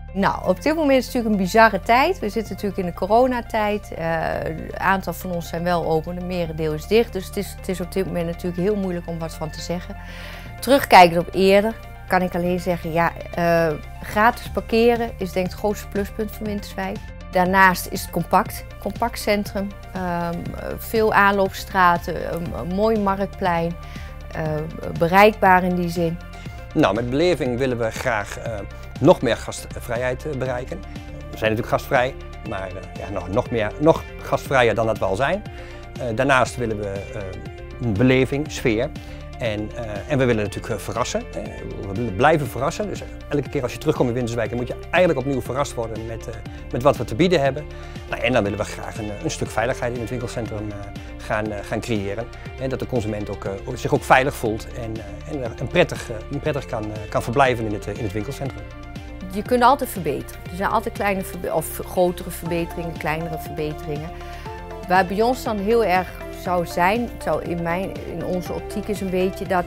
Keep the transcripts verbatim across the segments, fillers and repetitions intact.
Nou, op dit moment is het natuurlijk een bizarre tijd. We zitten natuurlijk in de coronatijd. Uh, een aantal van ons zijn wel open, het merendeel is dicht. Dus het is, het is op dit moment natuurlijk heel moeilijk om wat van te zeggen. Terugkijkend op eerder kan ik alleen zeggen, ja, uh, gratis parkeren is denk ik het grootste pluspunt van Winterswijk. Daarnaast is het compact, compact centrum, um, veel aanloopstraten, een, een mooi marktplein, uh, bereikbaar in die zin. Nou, met beleving willen we graag uh, nog meer gastvrijheid uh, bereiken. We zijn natuurlijk gastvrij, maar uh, ja, nog, nog, meer, nog gastvrijer dan dat we al zijn. Uh, daarnaast willen we uh, een beleving, sfeer. En, uh, en we willen natuurlijk uh, verrassen. Uh, we willen blijven verrassen. Dus uh, elke keer als je terugkomt in Winterswijk, dan moet je eigenlijk opnieuw verrast worden met, uh, met wat we te bieden hebben. Nou, en dan willen we graag een, een stuk veiligheid in het winkelcentrum uh, gaan, uh, gaan creëren. En dat de consument ook, uh, zich ook veilig voelt en, uh, en, en prettig, uh, prettig kan, uh, kan verblijven in het, uh, in het winkelcentrum. Je kunt altijd verbeteren. Er zijn altijd kleine of grotere verbeteringen, kleinere verbeteringen. Waar bij ons dan heel erg zou zijn, zou in, mijn, in onze optiek is een beetje dat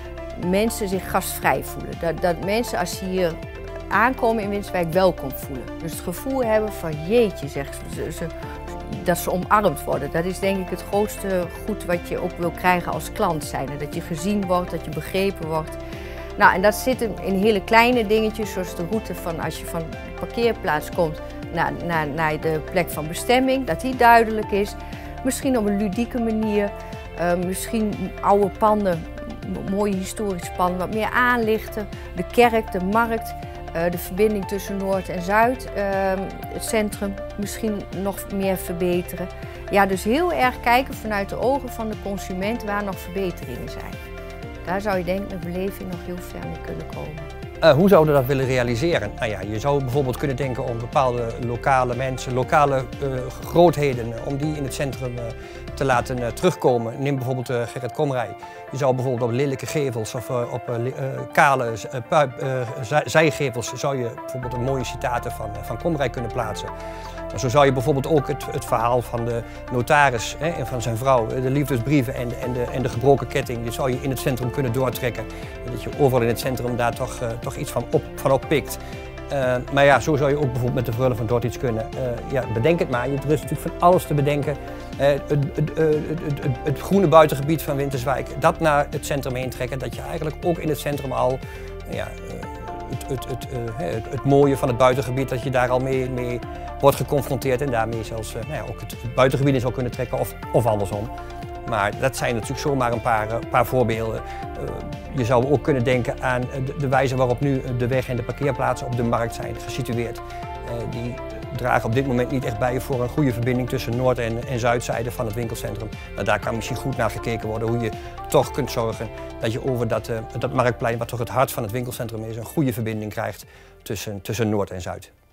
mensen zich gastvrij voelen. Dat, dat mensen als ze hier aankomen in Winterswijk welkom voelen. Dus het gevoel hebben van jeetje, zeg, ze, ze, dat ze omarmd worden. Dat is denk ik het grootste goed wat je ook wil krijgen als klant zijn. Dat je gezien wordt, dat je begrepen wordt. Nou, en dat zit in hele kleine dingetjes, zoals de route van als je van de parkeerplaats komt naar, naar, naar de plek van bestemming, dat die duidelijk is. Misschien op een ludieke manier, uh, misschien oude panden, mooie historische panden, wat meer aanlichten. De kerk, de markt, uh, de verbinding tussen Noord en Zuid, uh, het centrum misschien nog meer verbeteren. Ja, dus heel erg kijken vanuit de ogen van de consument waar nog verbeteringen zijn. Daar zou je denk ik met beleving nog heel ver mee kunnen komen. Uh, hoe zouden we dat willen realiseren? Nou ja, je zou bijvoorbeeld kunnen denken om bepaalde lokale mensen, lokale uh, grootheden, om die in het centrum uh, te laten uh, terugkomen. Neem bijvoorbeeld uh, Gerrit Komrij. Je zou bijvoorbeeld op lelijke gevels of uh, op uh, kale uh, puip, uh, zijgevels zou je bijvoorbeeld een mooie citaten van, uh, van Komrij kunnen plaatsen. Maar zo zou je bijvoorbeeld ook het, het verhaal van de notaris hè, en van zijn vrouw, de liefdesbrieven en de, en, de, en de gebroken ketting, die zou je in het centrum kunnen doortrekken. Dat je overal in het centrum daar toch, uh, toch iets van, op, van oppikt. Uh, maar ja, zo zou je ook bijvoorbeeld met de Freule van Dort iets kunnen. Uh, ja, bedenk het maar, er is natuurlijk van alles te bedenken. Uh, het, het, het, het, het, het groene buitengebied van Winterswijk, dat naar het centrum heen trekken, dat je eigenlijk ook in het centrum al ja, uh, het, het, het, uh, het, het mooie van het buitengebied, dat je daar al mee, mee wordt geconfronteerd en daarmee zelfs uh, nou ja, ook het, het buitengebied in zou kunnen trekken of, of andersom. Maar dat zijn natuurlijk zomaar een paar, uh, paar voorbeelden. Uh, je zou ook kunnen denken aan de, de wijze waarop nu de weg en de parkeerplaatsen op de markt zijn gesitueerd. Uh, die dragen op dit moment niet echt bij voor een goede verbinding tussen noord- en, en zuidzijde van het winkelcentrum. Nou, daar kan misschien goed naar gekeken worden hoe je toch kunt zorgen dat je over dat, uh, dat marktplein, wat toch het hart van het winkelcentrum is, een goede verbinding krijgt tussen, tussen noord en zuid.